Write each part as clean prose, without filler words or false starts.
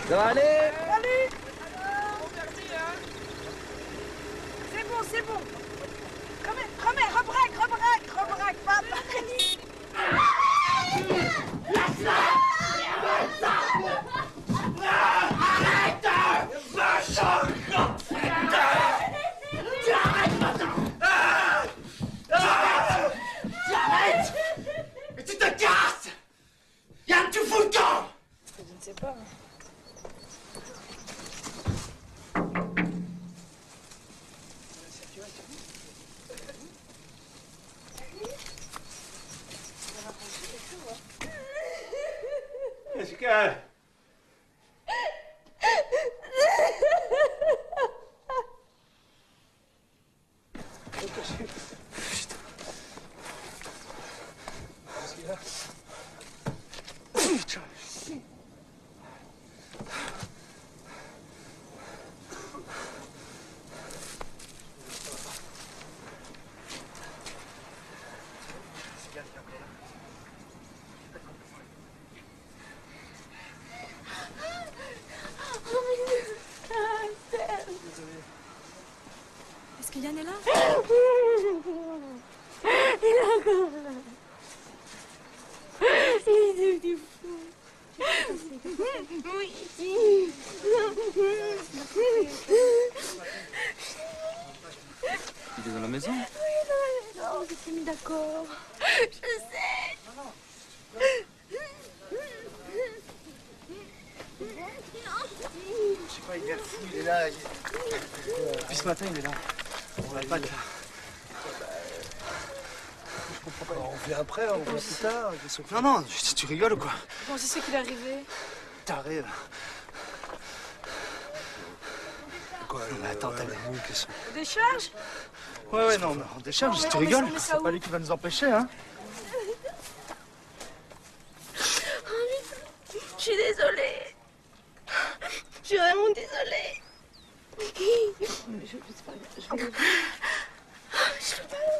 Ça va aller? Salut. C'est bon. Remets, rebraque, papa. Arrête! Machin! Arrête! Mais tu te casses! Yann, tu fous le camp! Je ne sais pas. Pascal! Est-ce que Yann est là? Il est encore là. Il est devenu fou. Oui. Il est dans la maison? Oui, dans la maison. On s'est mis d'accord. Je sais. Je sais pas, il est fou, il est là. Depuis ce matin, il est là. On va pas de là. Je comprends pas. On vient après, on vient plus tard. Non, non, tu rigoles ou quoi? Comment c'est qu'il est arrivé? Taré, là. Quoi? Non, mais attends, t'as les mots qui sont... Décharge? Ouais, non, mais on décharge, tu rigoles. C'est pas lui qui va nous empêcher, hein? Je suis désolée. Je suis vraiment désolée. Je sais pas, je vais... Je peux pas.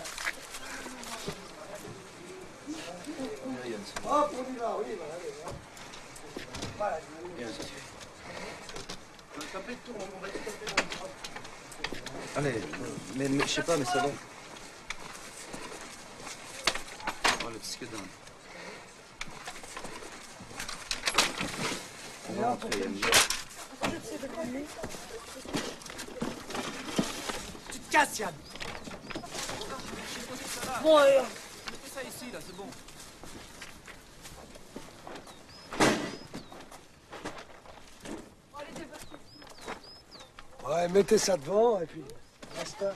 Hop, on y va, oui, voilà. On va taper le tour, on va tout taper dans le... Allez, mais je sais pas, mais c'est bon. Oh, le disque d'âme. On va rentrer, Yann. Tu te casses, Yann! Bon, Mettez ça ici, là, c'est bon. Ouais, mettez ça devant et puis basta.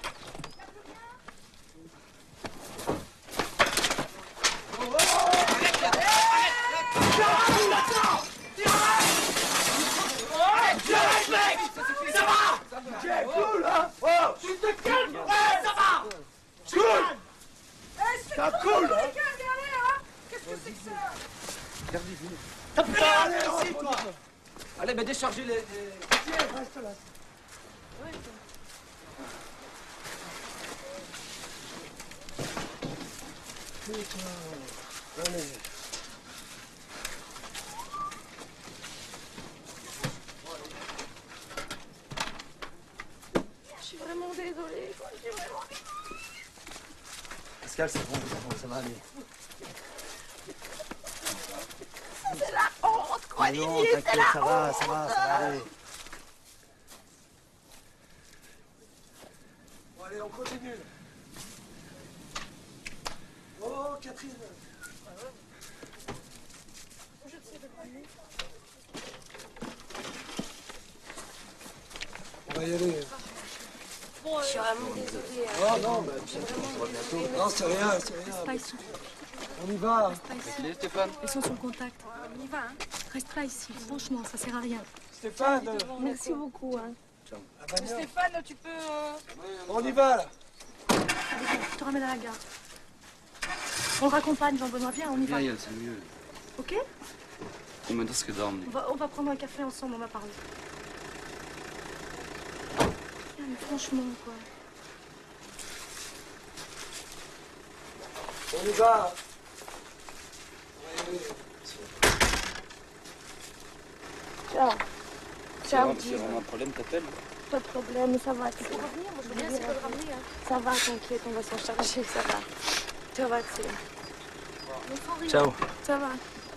Arrête, mec! Ça va! C'est cool, hein? Oh, Tu te calmes! Ouais, ça va! cool! Ça cool, hein? Qu'est-ce que c'est que ça? T'as plus rien ici, toi! Allez, mais déchargez les... Tiens, reste là. Putain, allez. Je suis vraiment désolée. Je suis vraiment désolée. Pascal, c'est bon, ça va aller. C'est la honte, quoi, Mais non, Didier, c'est t'inquiète, la ça va, honte. ça va aller. Bon, allez, on continue. Oh, Catherine. On va y aller. Je suis vraiment désolée. Oh non, bah, tiens, on se voit bientôt. Non, c'est rien, c'est rien. Reste pas ici. On y va. Reste pas ici. Salut, Stéphane. Ils sont sur le contact. On y va, hein? Reste pas ici. Franchement, ça sert à rien. Stéphane, Merci beaucoup. Hein. à Bagnères. Stéphane, tu peux... On y va, là. Je te ramène à la gare. On le raccompagne, Jean-Benoît. Viens, on y va. Viens, Yann, c'est mieux. Ok? Combien d'heures que dormir? On va prendre un café ensemble, on va parler. Viens, mais franchement, quoi. On y va. On va y aller. Ciao. Ciao, Si vraiment un problème, t'appelles. pas de problème, ça va. Tu peux Revenir, moi je veux bien essayer de le ramener. Hein. Ça va, t'inquiète, on va s'en charger, ça va. Ça va, tu sais. Mais sans rire. Ciao. Ça va.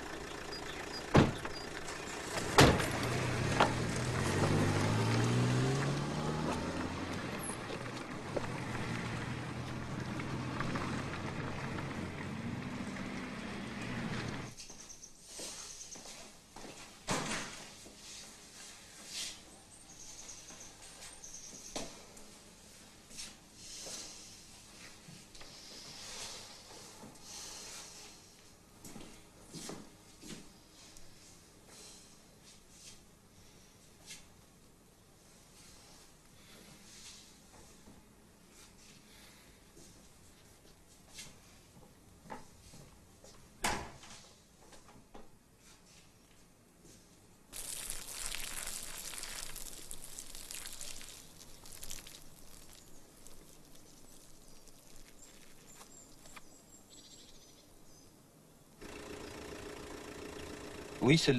Oui, c'est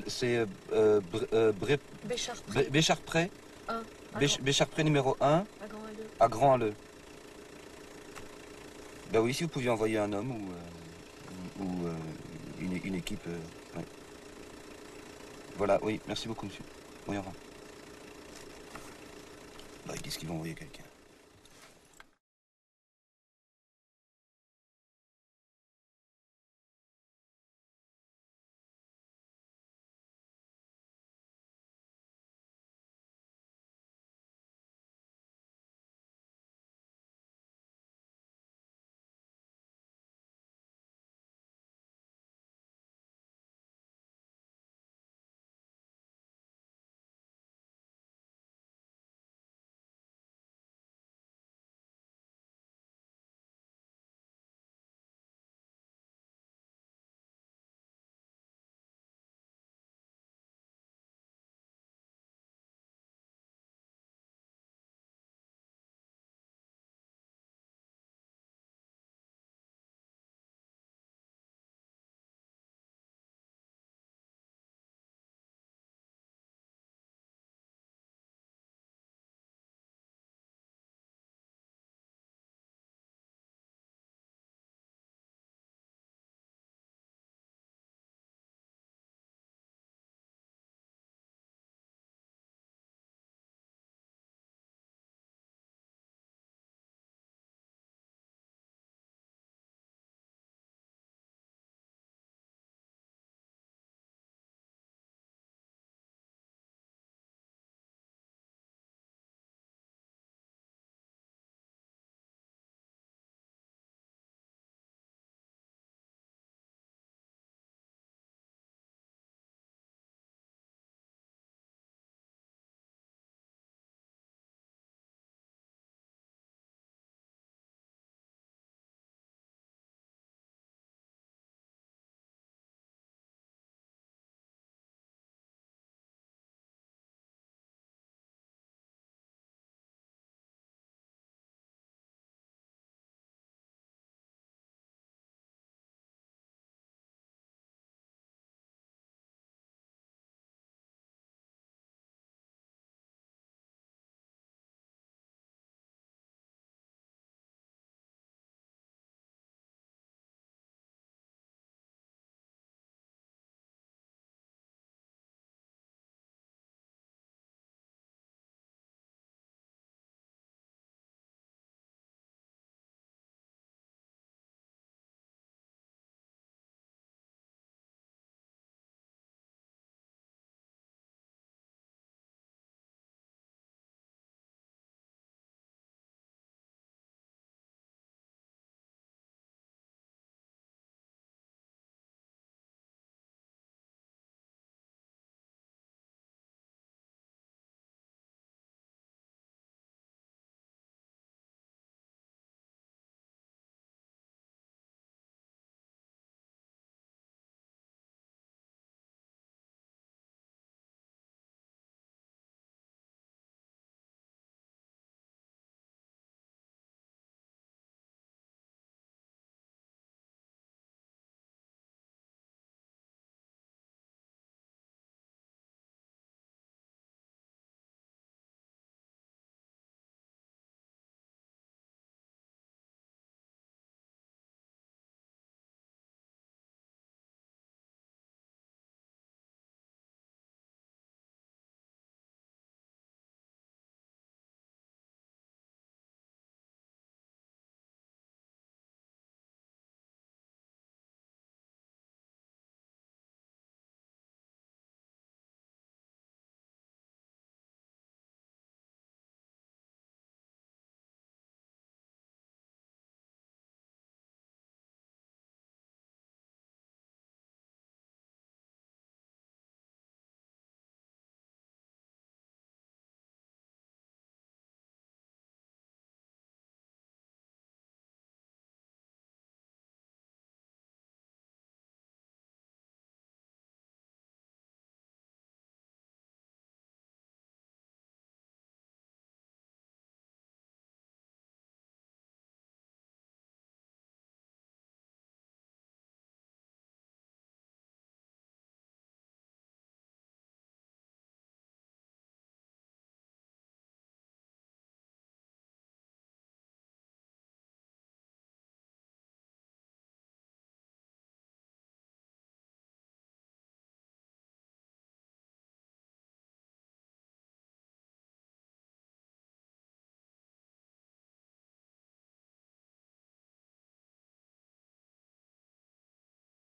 Bécharpré. Bécharpré. 1. Bécharpré numéro 1 À Grand Alleux. à Grand Alleux. Ben oui, si vous pouviez envoyer un homme ou une équipe. Ouais. Voilà, oui, merci beaucoup, monsieur. Oui, au revoir. Bah, ils disent qu'ils vont envoyer quelqu'un.